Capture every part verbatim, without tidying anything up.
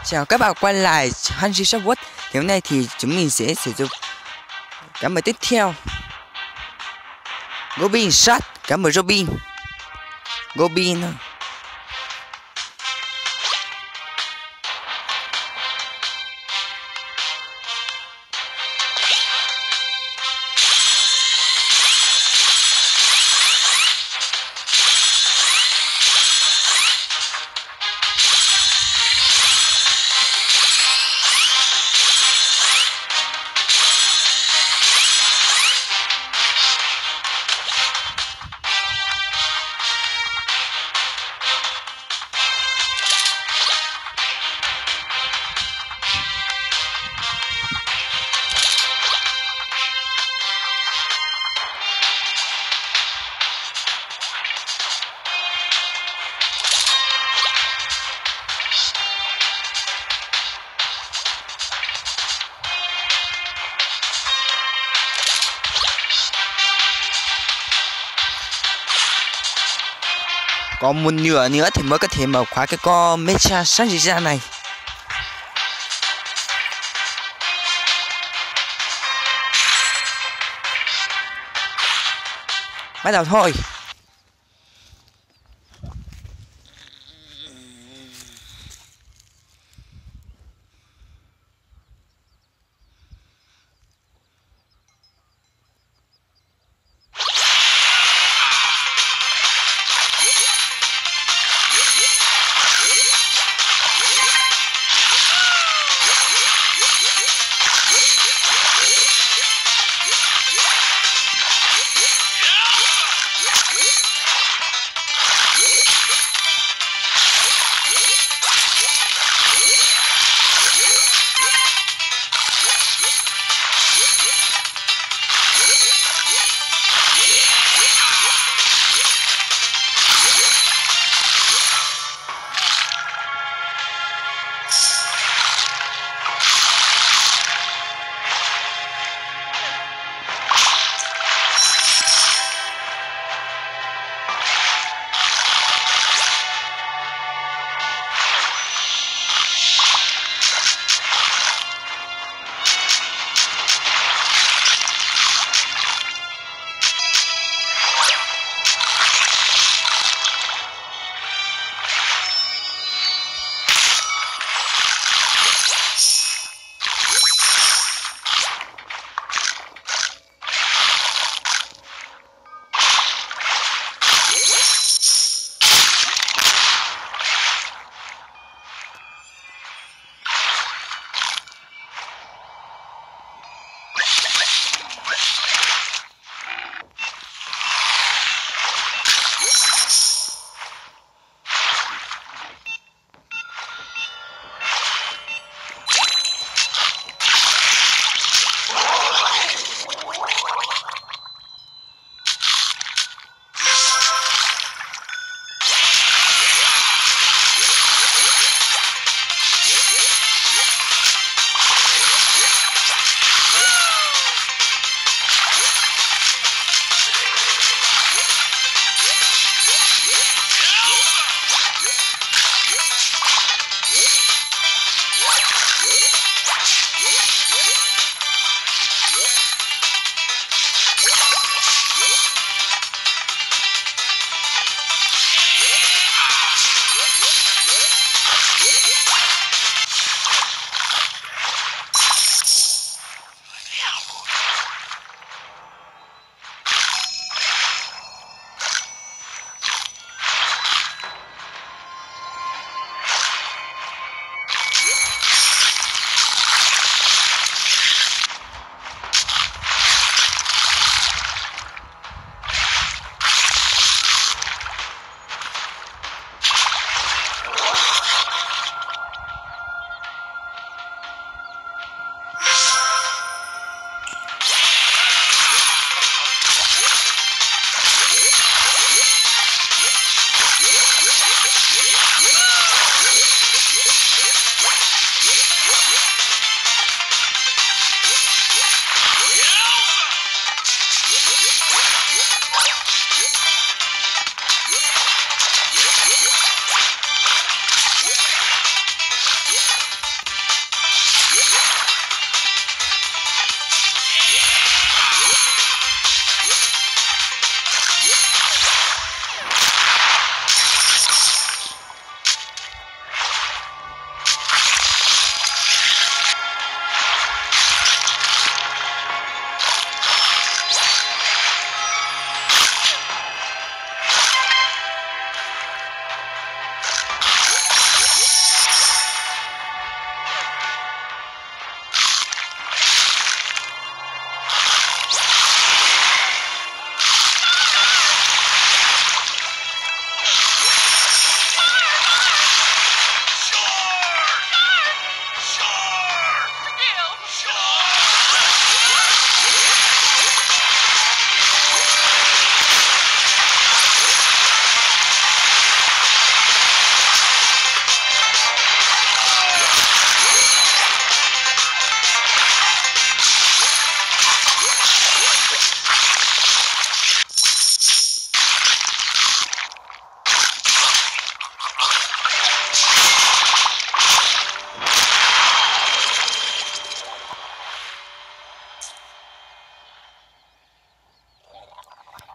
Chào các bạn quay lại Hanji Software. Thì hôm nay thì chúng mình sẽ sử dụng cái mời tiếp theo Goblin Shot, cái mời Robin Goblin. Còn một nửa nữa thì mới có thể mở khóa cái con Mecha sáng ra này. Bắt đầu thôi.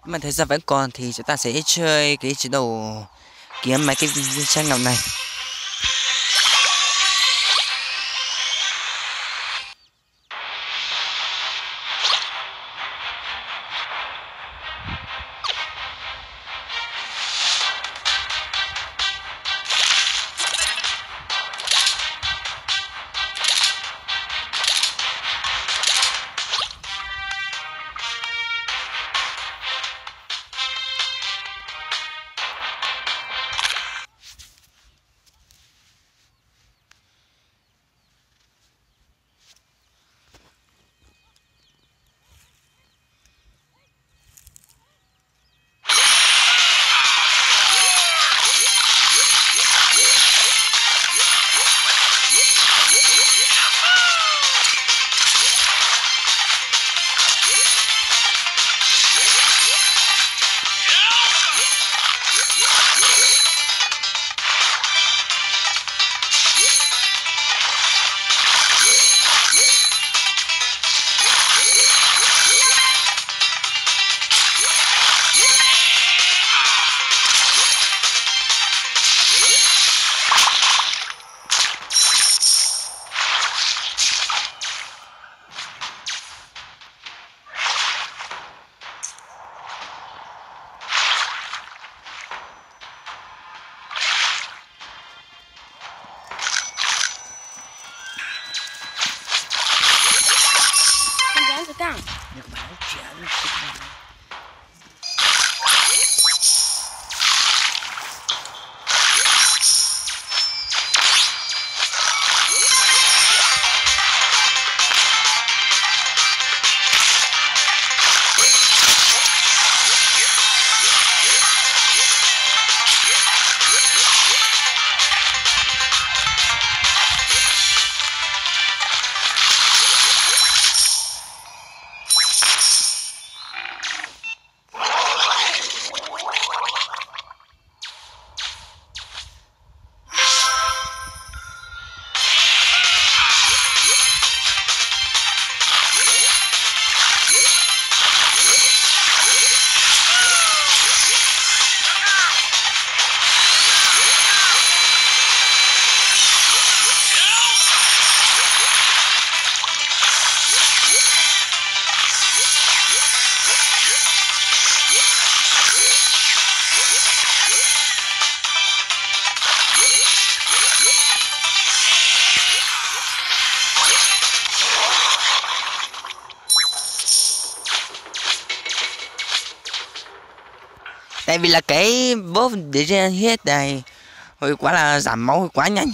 Mà thời gian vẫn còn thì chúng ta sẽ chơi cái chế độ kiếm mấy cái viên trang ngọc này. Căng. Được báo chuyện. Tại vì là cái bốp để ra hết này hồi quá là giảm máu quá nhanh.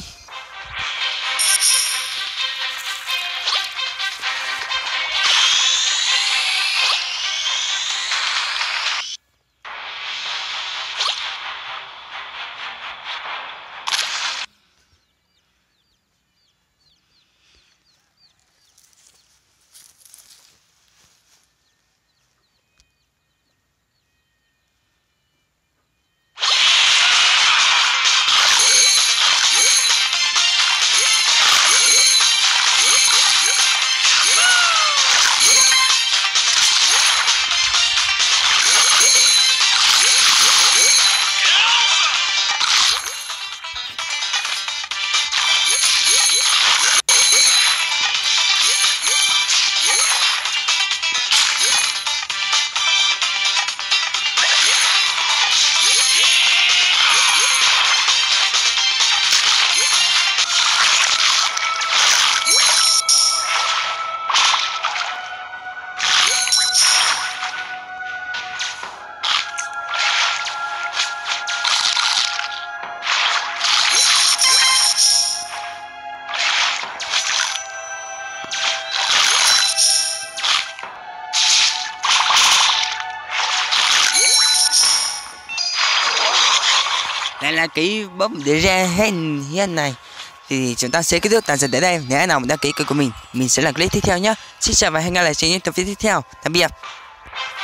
Đây là cái bấm để ra hen hiện này thì chúng ta sẽ kết thúc tạm dừng tới đây. Nếu ai nào muốn đăng ký kênh của mình, mình sẽ làm clip tiếp theo nhé. Xin chào và hẹn gặp lại trong những tập video tiếp theo. Tạm biệt.